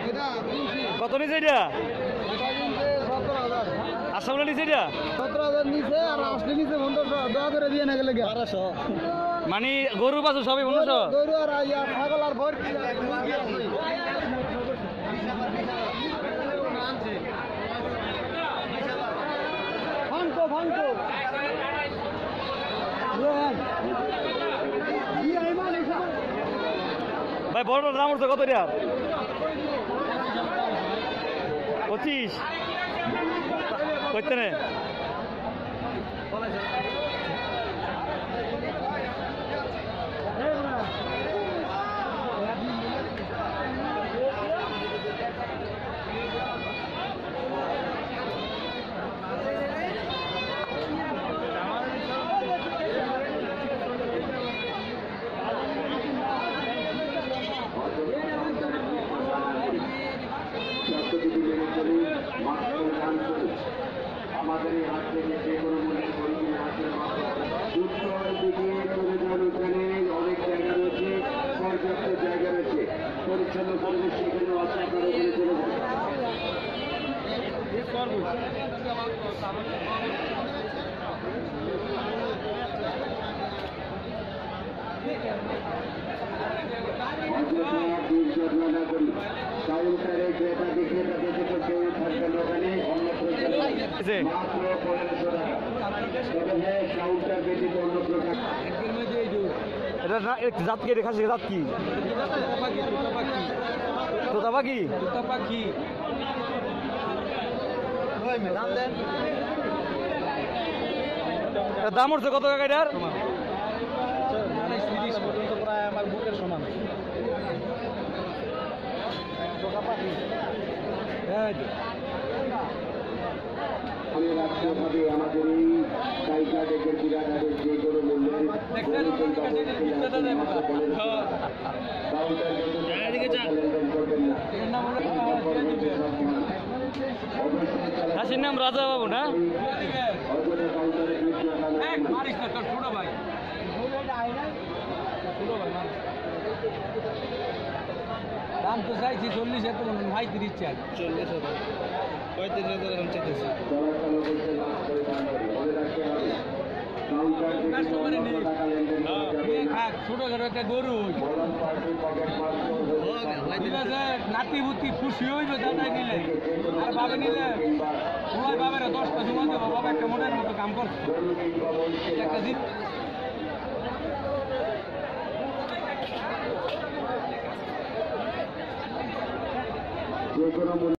কত নিচে এটা? আসামলা নিচে এটা 17,000 নিচে আর আসলে নিচে 1500 দয়া করে দিয়ে না গেলে 1200 মানে গরু বাছুর সবই 1500 গরু আর ছাগল আর ভর ভাঙ্কো ভাই বড়টার দাম উঠছে কত রে? 25 কইতে নে আমাদের এই হাট থেকে যে কোনো মূল্যের পরিমাণ হাটের উত্তর দিকে উদ্যানে অনেক জায়গা রয়েছে, পর্যাপ্ত জায়গা রয়েছে, পরিচ্ছন্ন পরিবেশ সেখানে আছে। আপনারা ওখানে চলে যান। করি কাউন্টারে ক্রেতা বিক্রেতা দেখে তো কেউ থাকবেন ওখানে, অন্যত্র মাত্র 1500 টাকা। তবে হ্যাঁ, কাউন্টার ব্যতীত অন্যত্র এটা জাত কি? খাসি জাত কি? তোতা পাখি। দাম উঠছে কত টাকা এটার? প্রায় আমার বুকের সমান। আমি রাষ্ট্রীয়ভাবে আমাদের এই তালিকা ডেকের বিরাটের যে কোনো মূল্যের করবেন না। খাসির নাম রাজা বাবু না? দাম তো চাইছি 40, এত 35 চাই। 40,000 35,000 এখন চাইতেছি। ছোটখাটো একটা গরু নাতি বুতি খুশি হইবে দাদাই নিলে আর বাবে নিলে সবাই বাবের 10টা জমা দেবো। বাবা একটা মনের মতো কাম করছে একটা জিত যে কোনো